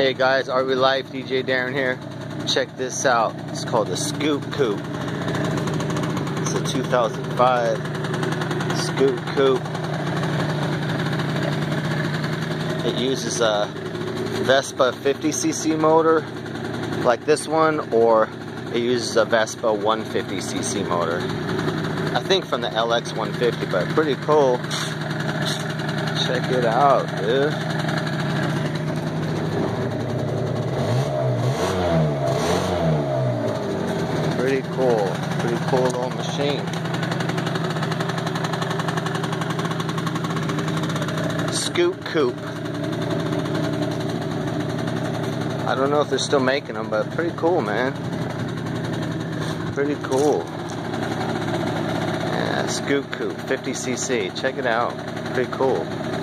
Hey guys, RV Life, DJ Darren here. Check this out. It's called the Coupe. It's a 2005 Coupe. It uses a Vespa 50cc motor like this one, or it uses a Vespa 150cc motor. I think from the LX 150, but pretty cool. Check it out, dude. Pretty cool little machine. Coupe. I don't know if they're still making them, but pretty cool, man. Pretty cool. Yeah, Coupe 50cc. Check it out. Pretty cool.